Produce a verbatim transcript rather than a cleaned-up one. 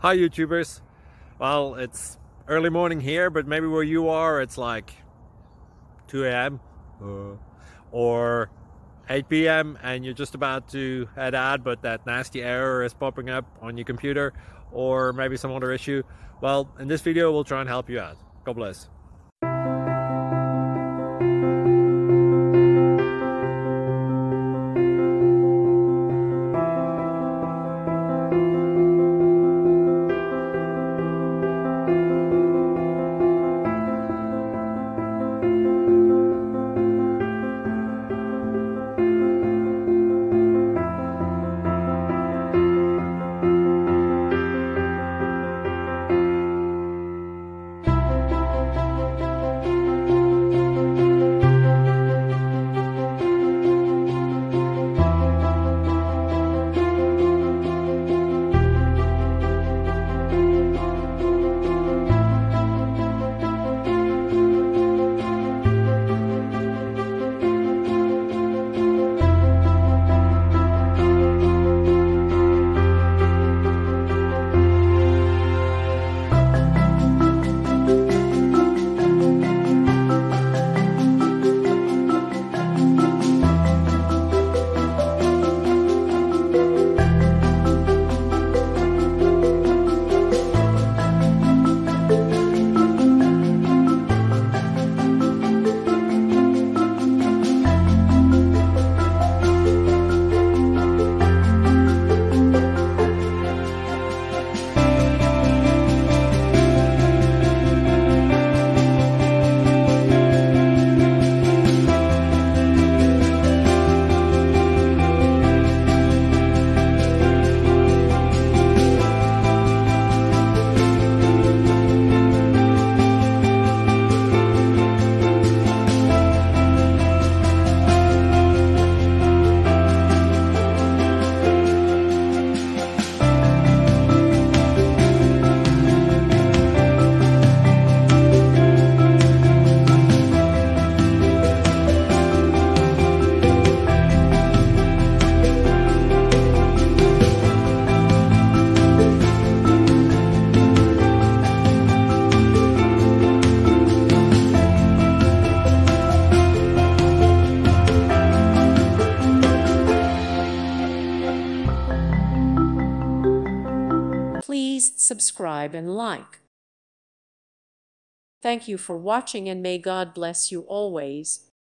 Hi YouTubers. Well, it's early morning here, but maybe where you are it's like two A M uh, or eight P M and you're just about to head out, but that nasty error is popping up on your computer, or maybe some other issue. Well, in this video we'll try and help you out. God bless. Please subscribe and like. Thank you for watching, and may God bless you always.